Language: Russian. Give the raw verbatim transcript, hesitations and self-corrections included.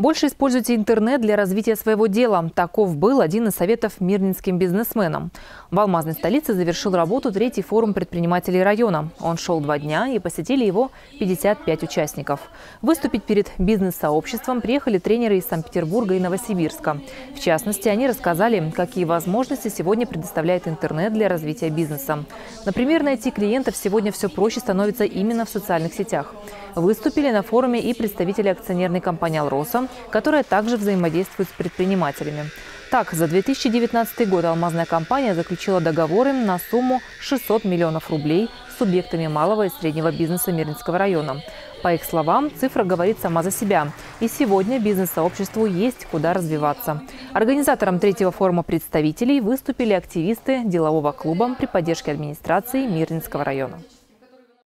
Больше используйте интернет для развития своего дела. Таков был один из советов мирнинским бизнесменам. В алмазной столице завершил работу третий форум предпринимателей района. Он шел два дня и посетили его пятьдесят пять участников. Выступить перед бизнес-сообществом приехали тренеры из Санкт-Петербурга и Новосибирска. В частности, они рассказали, какие возможности сегодня предоставляет интернет для развития бизнеса. Например, найти клиентов сегодня все проще становится именно в социальных сетях. Выступили на форуме и представители акционерной компании «Алроса», которая также взаимодействует с предпринимателями. Так, за две тысячи девятнадцатый год алмазная компания заключила договоры на сумму шестьсот миллионов рублей с субъектами малого и среднего бизнеса Мирнинского района. По их словам, цифра говорит сама за себя. И сегодня бизнес-сообществу есть куда развиваться. Организатором третьего форума представителей выступили активисты делового клуба при поддержке администрации Мирнинского района.